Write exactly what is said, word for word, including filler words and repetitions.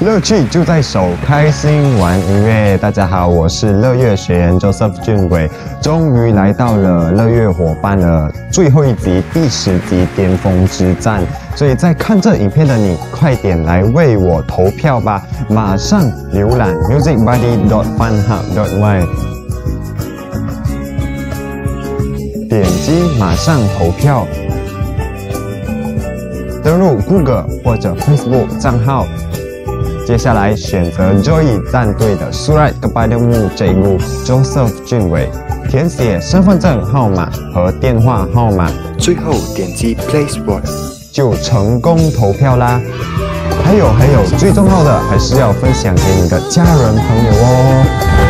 乐趣就在手，开心玩音乐。大家好，我是乐乐学员 Joseph 俊伟，终于来到了乐乐伙伴的最后一集，第十集巅峰之战。所以在看这影片的你，快点来为我投票吧！马上浏览 musicbuddy dot funhub dot my， 点击马上投票。登录 Google 或者 Facebook 账号，接下来选择 Joy 战队的 Surat kepadamu Cikgu Joseph 俊伟，填写身份证号码和电话号码， 最后点击 Place Vote 就成功投票啦。还有还有，最重要的还是要分享给你的家人朋友哦。